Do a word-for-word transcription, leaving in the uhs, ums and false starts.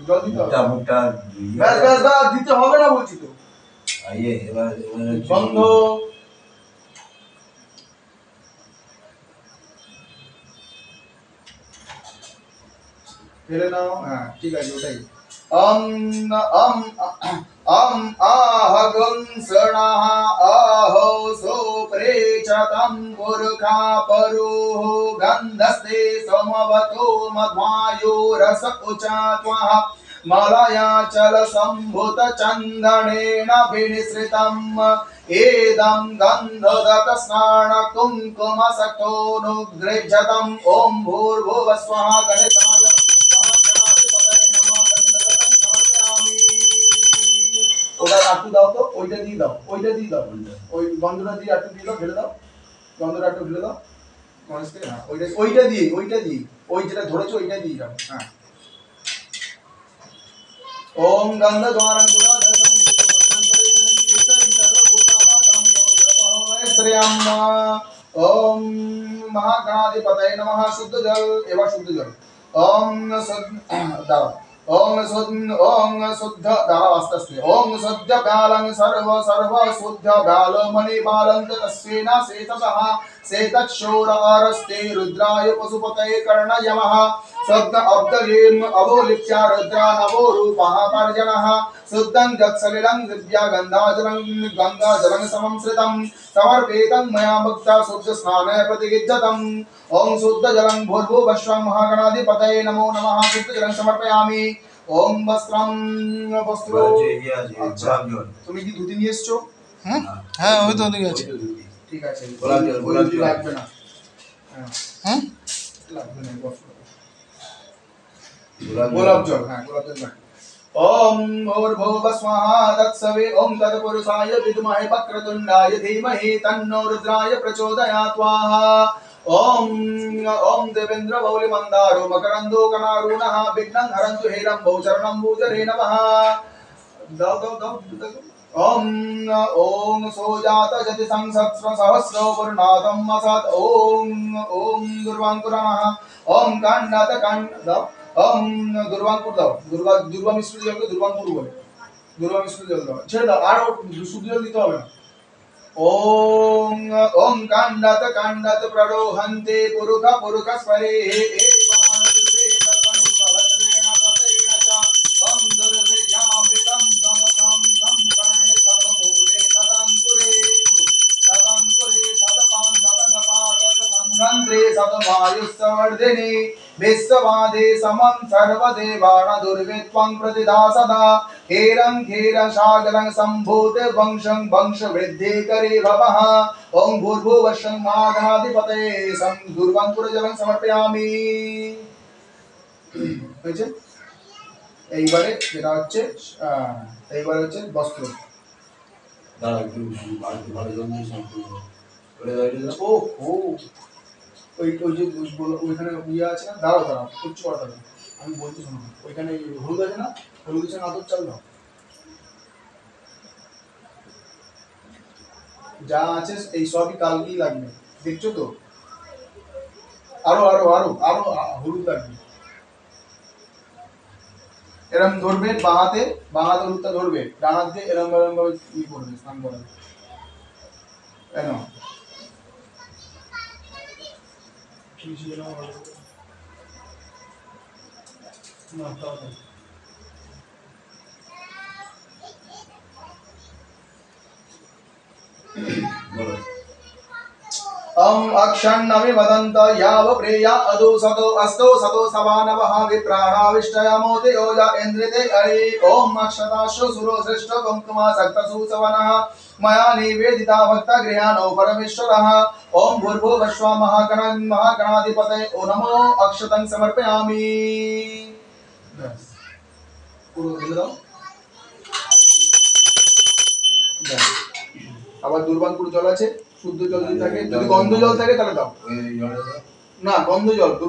জল দিতে হবে। মুখটা মুখটা ব্যাস ব্যাস ব্যাস দিতে হবে না বলছি তো। আইয়ে এবার এবার বন্ধ। ফেলে নাও। হ্যাঁ ঠিক আছে ওটাই। অম অম অম আহগং সনাহ আহো সোপ্রেচতম পুরখা পরোহ গন্ধস্তে সমবতো মধ্বায়ো রস উচাত্বঃ মলয়াচল সম্ভুত চন্দনেন বিনিসৃতম एदं गन्धोदक स्नान कुंकुम सखोनुगृह्यतम् ओम भूर्भुवः स्वः गणेशाय महागणाधिपतये नमः गन्धकं समर्पयामि। ওটা একটু দাও তো, ওইটা দিয়ে দাও, ওইটা দিয়ে দাও, ওই গন্ধটা দিয়ে একটু দিয়ে দাও, ঢেলে দাও, গন্ধটা একটু ঢেলে দাও গণেশকে। হ্যাঁ ওইটা ওইটা দিয়ে ওইটা দিয়ে ওই যেটা ধরেছো ওইটা দিয়ে দাও। হ্যাঁ ओम गंध द्वारं गुणाधरं श्रेयम्। ओम महागणाधिपतये नमः। शुद्ध जल एवं शुद्ध जल। ओम शुद्ध दाव ओम शुद्ध ओम शुद्ध दाव वास्तस्ते ओम शुद्ध कालं सर्व सर्व शुद्ध कालो मणि बालंत तस्वेना सेतसः सेतक्षोरस्ते रुद्राय पशुपतये कर्णयमः शुद्ध अब्दलीम अवोलिप्या रुद्रा नवो रूपः पर्जनः शुद्धं गत्सलिलं दिव्या गंगाजलं गंगाजलं समंश्रितं समर्पितं मया भक्ता शुद्ध स्नाने प्रतिगिज्जतम् ओम शुद्ध जलं भूर्भुवस्वं महागणाधिपतये नमो नमः। शुद्ध जलं समर्पयामि। ओम वस्त्रं वस्त्रो अच्छा তুমি কি দুদিন নিয়ে এসছো? হুম হ্যাঁ ওই তো ওদিকে আছে। ঠিক আছে গোলাপ জল গোলাপ জল লাগবে না। হ্যাঁ হুম লাগবে না গোলাপ গোলাপ জল। হ্যাঁ গোলাপ জল লাগবে। ओम भूर्भुवः स्वः तत्सवे ओम तत्पुरुषाय विद्महे वक्रतुण्डाय धीमहि तन्नो रुद्राय प्रचोदयात् स्वाहा। ओम ओम देवेन्द्र मौलि मंदारो मकरंदो कनारुणः विघ्नं हरन्तु हेरम्बो चरणं भूजरे नमः। दाव दाव दाव ओम ओम सोजात जति संसत्स्र सहस्रो पुरनादं मसत् ओम ओम दुर्वांकुरमः ओम कांडात कांड दाव ओम दुर्वांकुर दाव दुर्वा दुर्वा मिश्र जल दुर्वांकुर बोले दुर्वा मिश्र जल दाव ছেড়ে দাও আর শুদ্ধ জল দিতে হবে না। ओम ओम कांडात कांडात प्ररोहन्ते पुरुख पुरुख स्परे एवान दुर्वे तनु सहस्रेण ततेन च ओम दुर्वेयामृतं समसं संपर्णे सबमूले सदंकुरे सदंकुरे सदपान सदंगपातक संघन्त्रे सदमायुस्वर्धिनी विश्ववादे समं सर्वदेवान दुर्वित्वं प्रतिदा सदा हेरं खेरं सागरं सम्भूते वंशं वंश वृद्धि करे भवः। ओम भूर्भुवस्वं महागणाधिपतये सं दुर्वांकुर जलं समर्पयामि। হয়েছে এইবারে যেটা হচ্ছে এইবারে হচ্ছে বস্ত্র। দাঁড়া একটু ভালো জল দিয়ে সম্পূর্ণ করে দাও। ও ও ওই ওই যে ওইখানে ইয়ে আছে না, দাঁড়াও দাঁড়াও কিচ্ছু কথা না, আমি বলছি শোনো। ওইখানে হলুদ আছে না, হলুদ আছে না, আদর চাল দাও। যা আছে এই সবই কালকেই লাগবে, দেখছো তো। আরো আরো আরো আরো হলুদ লাগবে। এরম ধরবে বাঁহাতে, বাঁহাতে হলুদটা ধরবে, ডান হাত দিয়ে এরম এরম ভাবে ই করবে, স্নান করাবে। কেন अम अक्षण्णमि वदन्त याव प्रेया अदो सतो अस्तो सतो सवानवः विप्राणाविष्टयमोते ओजा इन्द्रिते अरि ओम अक्षताशु सुरो श्रेष्ठ कुंकुमा सक्तसु सवनः मया निवेदिता भक्त गृहाणो परमेश्वरः। ओम भूर्भुवः स्वः महागणं महागणाधिपतये ओ नमो अक्षतं समर्पयामि। बस পুরো ঢেলে দাও। আবার দুর্বাংকুর জল আছে, শুদ্ধ জল যদি থাকে, যদি গন্ধ জল থাকে তাহলে দাও। না গন্ধ জল